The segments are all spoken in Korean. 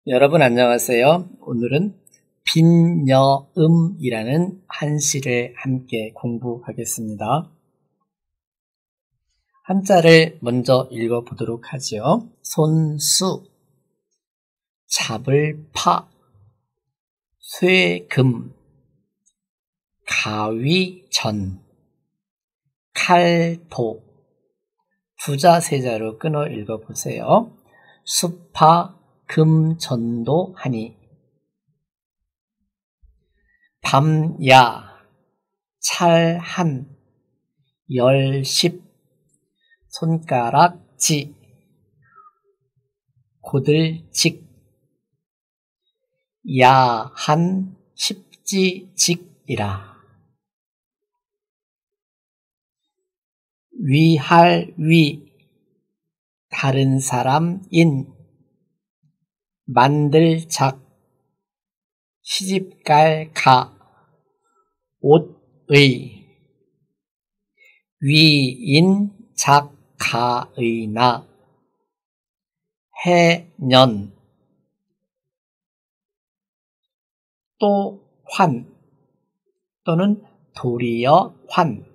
여러분 안녕하세요. 오늘은 빈여음이라는 한시를 함께 공부하겠습니다. 한자를 먼저 읽어보도록 하죠. 손수, 잡을 파, 쇠금, 가위전, 칼도. 부자 세자로 끊어 읽어보세요. 수파, 금전도 하니. 밤야, 찰한, 열십, 손가락지, 고들직, 야한, 십지직이라. 위할 위, 다른 사람 인, 만들 작, 시집갈 가, 옷의, 위인 작 가의 나, 해년, 또 환 또는 도리어 환,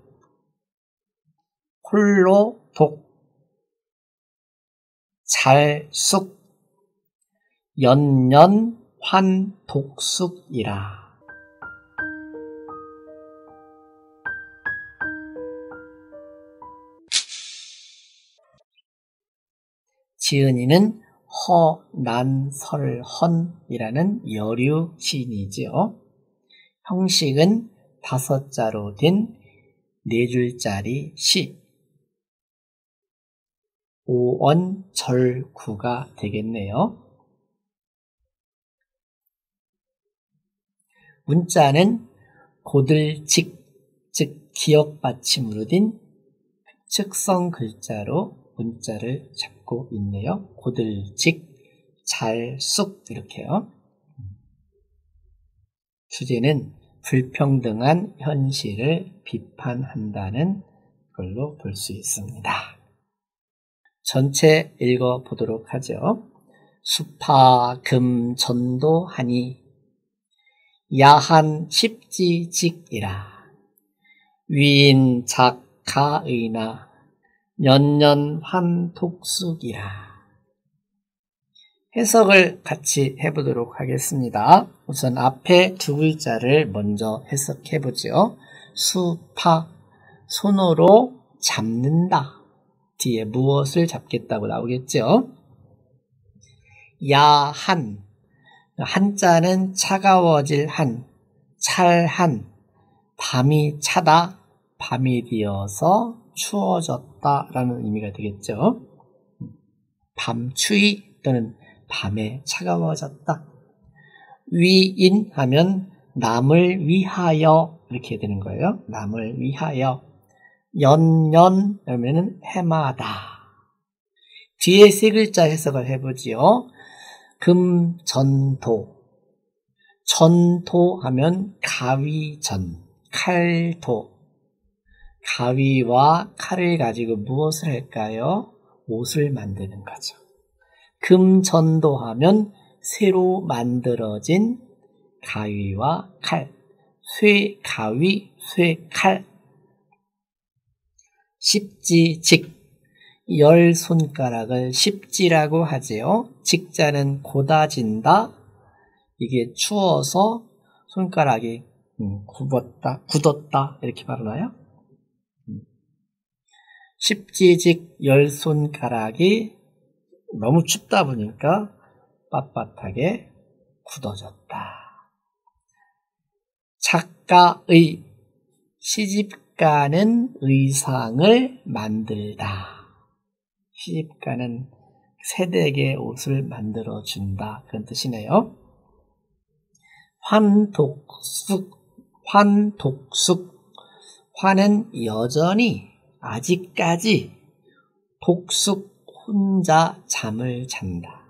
홀로 독, 잘숙, 연년 환독숙이라. 지은이는 허난설헌이라는 여류 시인이지요. 형식은 5자로 된 4줄짜리 시, 오언절구가 되겠네요. 문자는 고들직, 즉 기역 받침으로 된 측성 글자로 문자를 잡고 있네요. 고들직, 잘숙 이렇게요. 주제는 불평등한 현실을 비판한다는 걸로 볼 수 있습니다. 전체 읽어보도록 하죠. 수파 금전도하니 야한 십지직이라. 위인 작가의나 년년 환독숙이라. 해석을 같이 해보도록 하겠습니다. 우선 앞에 2글자를 먼저 해석해보죠. 수파, 손으로 잡는다. 뒤에 무엇을 잡겠다고 나오겠죠. 야한, 한자는 차가워질 한, 찰한, 밤이 차다, 밤이 되어서 추워졌다 라는 의미가 되겠죠. 밤추위 또는 밤에 차가워졌다. 위인 하면 남을 위하여 이렇게 되는 거예요. 남을 위하여. 연년 하면은 해마다. 뒤에 3글자 해석을 해보지요. 금전도. 전도 하면 가위전, 칼도. 가위와 칼을 가지고 무엇을 할까요? 옷을 만드는 거죠. 금전도 하면 새로 만들어진 가위와 칼. 쇠가위, 쇠칼. 십지직, 10손가락을 십지라고 하지요. 직자는 고다진다. 이게 추워서 손가락이 굳었다 이렇게 말하나요? 십지직 10손가락이 너무 춥다 보니까 빳빳하게 굳어졌다. 작가의, 시집가는 의상을 만들다. 시집가는 새댁의 옷을 만들어준다. 그런 뜻이네요. 환독숙, 환은 여전히 아직까지, 독숙, 혼자 잠을 잔다.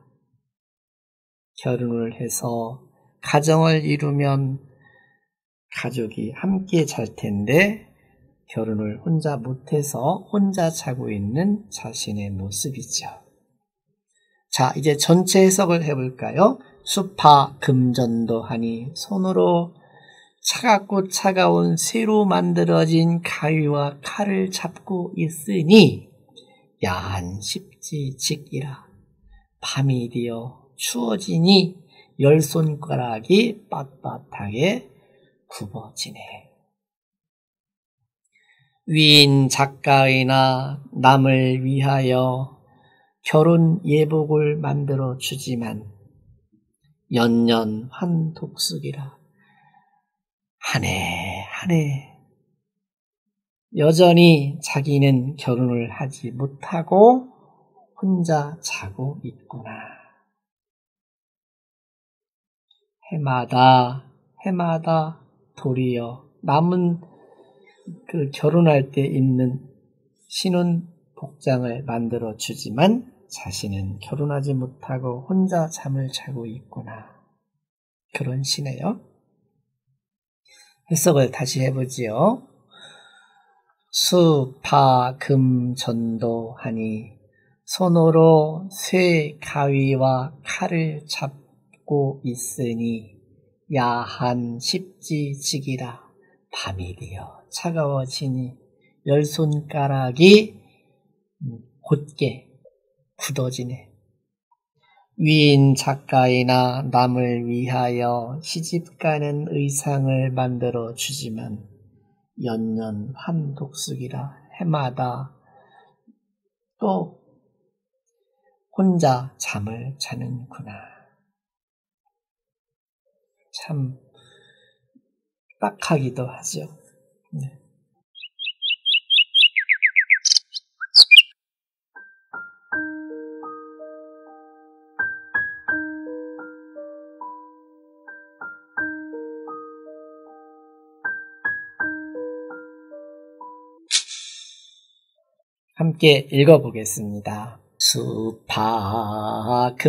결혼을 해서 가정을 이루면 가족이 함께 잘 텐데 결혼을 혼자 못해서 혼자 자고 있는 자신의 모습이죠. 자, 이제 전체 해석을 해볼까요? 수파 금전도 하니 손으로 차갑고 차가운 쇠로 만들어진 가위와 칼을 잡고 있으니 야한 십지직이라. 밤이 되어 추워지니 열 손가락이 빳빳하게 굽어지네. 위인 작가이나 남을 위하여 결혼 예복을 만들어 주지만 연년 환독숙이라. 한 해 한 해 여전히 자기는 결혼을 하지 못하고 혼자 자고 있구나. 해마다 도리어 남은 그 결혼할 때 입는 신혼 복장을 만들어 주지만 자신은 결혼하지 못하고 혼자 잠을 자고 있구나. 그런 시네요. 해석을 다시 해보지요. 수파 금전도 하니 손으로 쇠 가위와 칼을 잡고 있으니 야한 십지직이라. 밤이 되어 차가워지니 열 손가락이 곧게 굳어지네. 위인 작가이나 남을 위하여 시집가는 의상을 만들어 주지만 연년 환독숙이라. 해마다 또 혼자 잠을 자는구나. 참 딱하기도 하죠. 네. 함께 읽어보겠습니다. 수파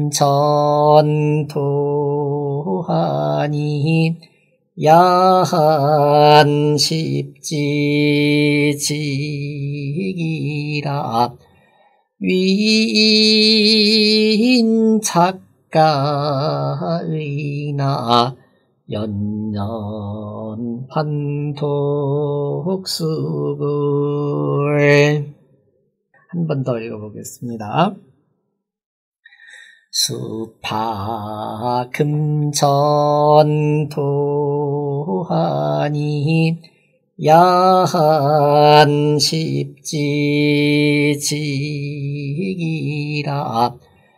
금전도 하니 야한 십지직이라. 위인 작가의나 연년 환독숙을. 한 번 더 읽어보겠습니다. 수파 금전도 하니 야한 십지직이라.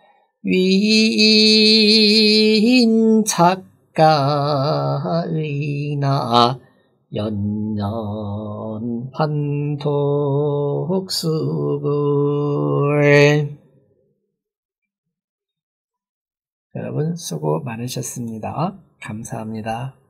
위인 작가의나 연년 환독숙을. 여러분 수고 많으셨습니다. 감사합니다.